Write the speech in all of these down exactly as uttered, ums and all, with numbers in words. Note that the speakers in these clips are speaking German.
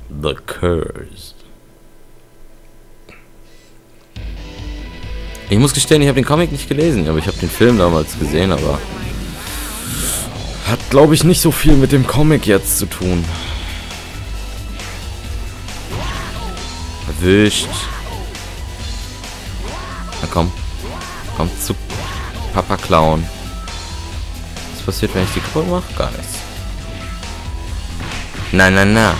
The Curse. Ich muss gestehen, ich habe den Comic nicht gelesen, aber ich habe den Film damals gesehen, aber hat, glaube ich, nicht so viel mit dem Comic jetzt zu tun. Erwischt. Na komm. Komm zu Papa Clown. Was passiert, wenn ich die kaputt mache? Gar nichts. Nein, nein, nein.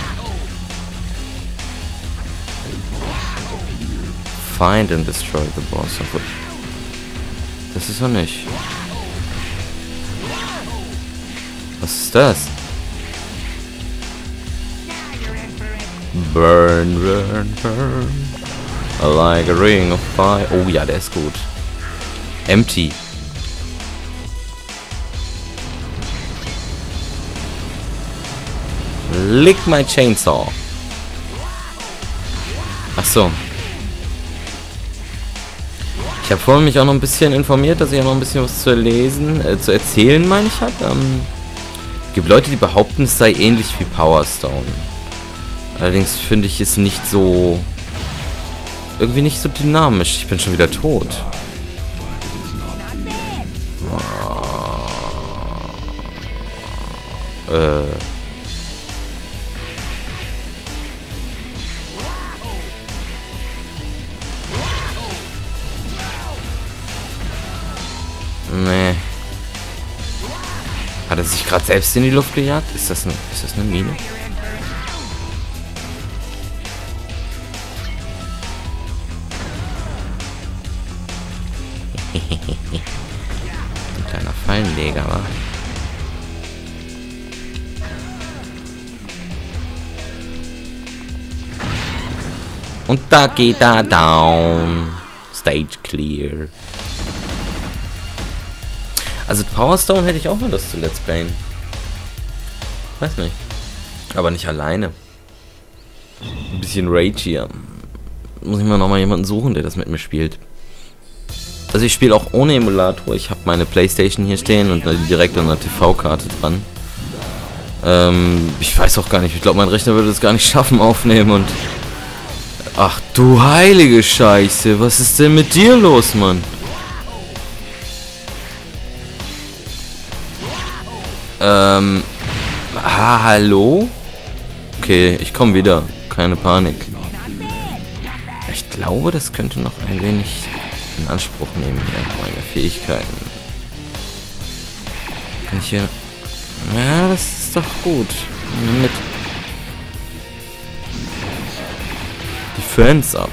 Find and destroy the boss. Das ist so nicht. Was ist das? Burn, burn, burn. Like a ring of fire. Oh ja, der ist gut. Empty. Lick my chainsaw. Ach so. Ich habe vorhin mich auch noch ein bisschen informiert, dass ich auch noch ein bisschen was zu lesen, äh, zu erzählen, meine ich, habe. Ähm, es gibt Leute, die behaupten, es sei ähnlich wie Power Stone. Allerdings finde ich es nicht so... irgendwie nicht so dynamisch. Ich bin schon wieder tot. Oh. Äh... Nee. Hat er sich gerade selbst in die Luft gejagt? Ist das eine, ist das eine Mine? Ein kleiner Fallenleger, wa? Und da geht er down. Stage clear. Also Power Stone hätte ich auch mal das zu Let's Playen. Weiß nicht. Aber nicht alleine. Ein bisschen Rage hier. Muss ich mal nochmal jemanden suchen, der das mit mir spielt. Also ich spiele auch ohne Emulator. Ich habe meine Playstation hier stehen und direkt an der T V-Karte dran. Ähm, ich weiß auch gar nicht. Ich glaube, mein Rechner würde es gar nicht schaffen aufnehmen und... Ach du heilige Scheiße. Was ist denn mit dir los, Mann? Ähm, ah, hallo? Okay, ich komme wieder. Keine Panik. Ich glaube, das könnte noch ein wenig in Anspruch nehmen hier, meine Fähigkeiten. Kann ich hier... Ja, das ist doch gut. Mit Defense ab.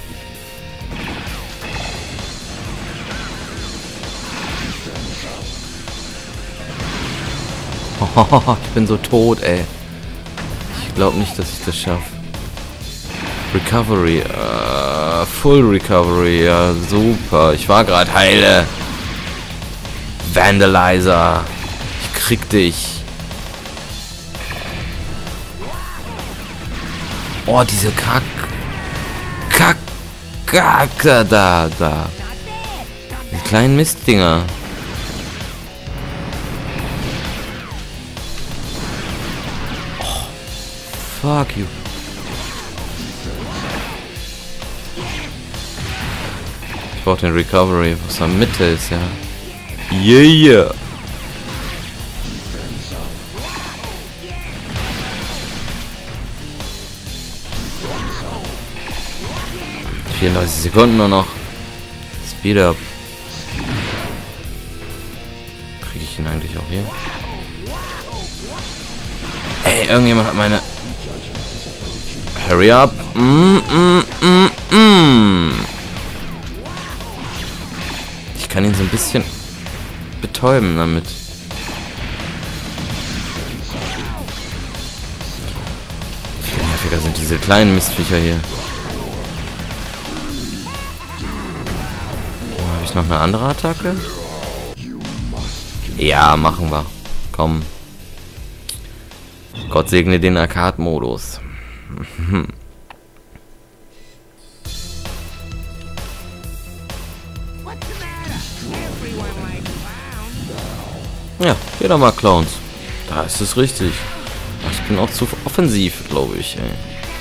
Ich bin so tot, ey. Ich glaube nicht, dass ich das schaffe. Recovery. Uh, Full Recovery. Ja, super. Ich war gerade heile. Vandalizer. Ich krieg dich. Oh, diese Kack... Kack... Kack... Da, da, da. Die kleinen Mistdinger. Fuck you. Ich brauche den Recovery, was in der Mitte ist, ja. Yeah! vierunddreißig Sekunden nur noch. Speed up. Kriege ich ihn eigentlich auch hier? Ey, irgendjemand hat meine... Hurry up. Mm, mm, mm, mm. Ich kann ihn so ein bisschen betäuben damit. Viel nerviger sind diese kleinen Mistviecher hier. Oh, habe ich noch eine andere Attacke? Ja, machen wir. Komm. Gott segne den Arcade-Modus. Ja, geh doch mal Clowns. Da ist es richtig. Ich bin auch zu offensiv, glaube ich, ey.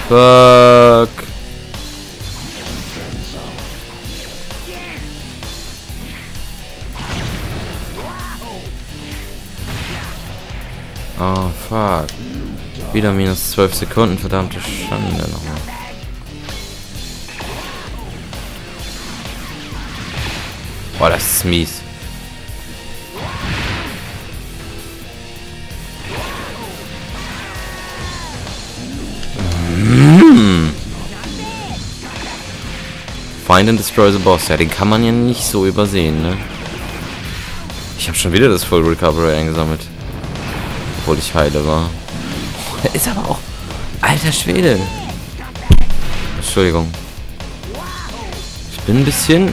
Fuck. Oh, fuck. Wieder minus zwölf Sekunden, verdammte Schande nochmal. Boah, das ist mies. Mm. Find and destroy the boss. Ja, den kann man ja nicht so übersehen, ne? Ich habe schon wieder das Full Recovery eingesammelt. Obwohl ich heile war. Der ist aber auch... Alter Schwede. Entschuldigung. Ich bin ein bisschen...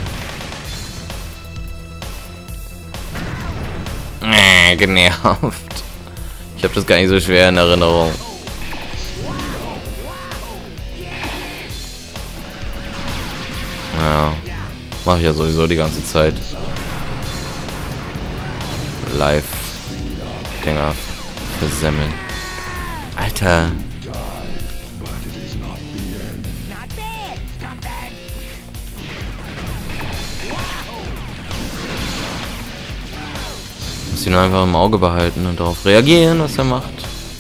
Äh, genervt. Ich habe das gar nicht so schwer in Erinnerung. Ja. Mache ich ja sowieso die ganze Zeit. Live-Dinger versemmeln. Alter. Muss ihn einfach im Auge behalten und darauf reagieren, was er macht.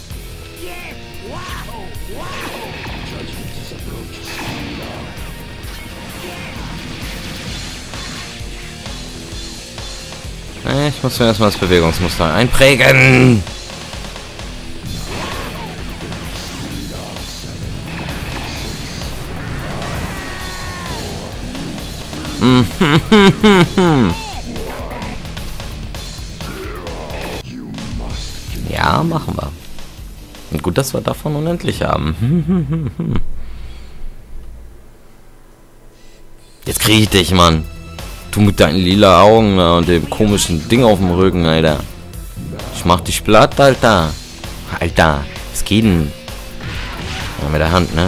Ich muss mir erstmal das Bewegungsmuster einprägen. Ja, machen wir. Und gut, dass wir davon unendlich haben. Jetzt kriege ich dich, Mann. Du mit deinen lila Augen und dem komischen Ding auf dem Rücken, Alter. Ich mach dich platt, Alter. Alter, was geht denn? Ja, mit der Hand, ne?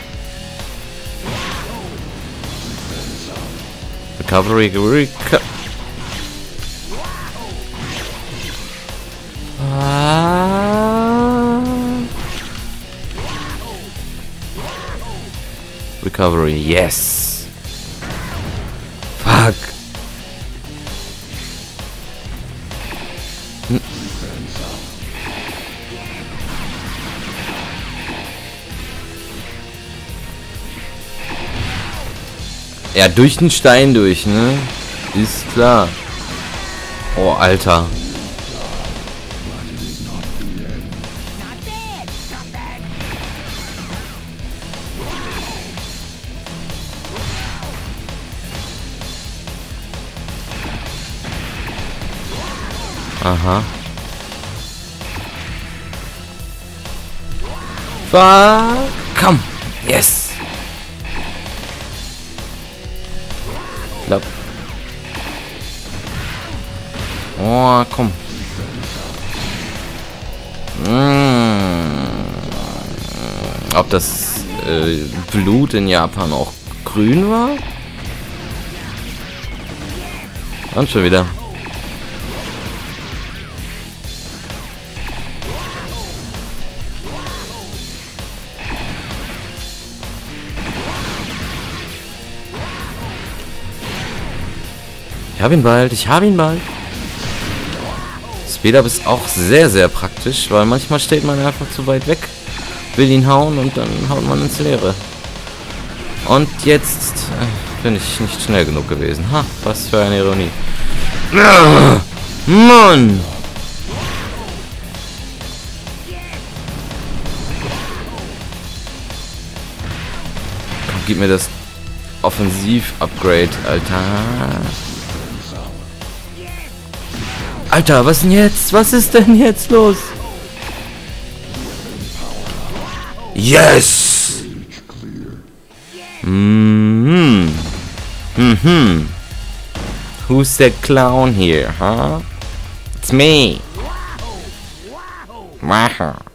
Recovery, Reco ah. Recovery, yes. Fuck. Hm. Ja, durch den Stein durch, ne? Ist klar. Oh, Alter. Aha. Fuck. Komm. Yes. Glaub. Oh, komm. Mmh. Ob das äh, Blut in Japan auch grün war? Und schon wieder. Ich habe ihn bald, ich habe ihn bald. Speed-Up ist auch sehr, sehr praktisch, weil manchmal steht man einfach zu weit weg, will ihn hauen und dann haut man ins Leere. Und jetzt äh, bin ich nicht schnell genug gewesen. Ha, was für eine Ironie. Ah, Mann! Komm, gib mir das Offensiv-Upgrade, Alter. Alter, was denn jetzt? Was ist denn jetzt los? Yes! Mhm. Mhm. Who's the clown here, huh? It's me. Wow.